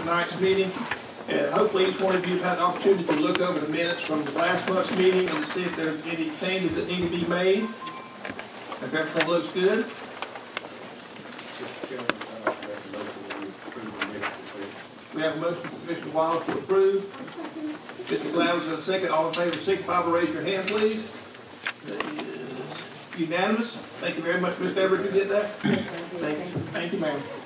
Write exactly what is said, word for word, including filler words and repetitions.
tonight's meeting. And hopefully each one of you have had the opportunity to look over the minutes from the last month's meeting and to see if there's any changes that need to be made. If everything looks good. We have a motion from Commissioner Wallace to approve. Mister Glavas in a second. All in favor, signify by raise your hand, please. That is unanimous. Thank you very much, Mister Everett, who did that. Thank you, thank you, ma'am.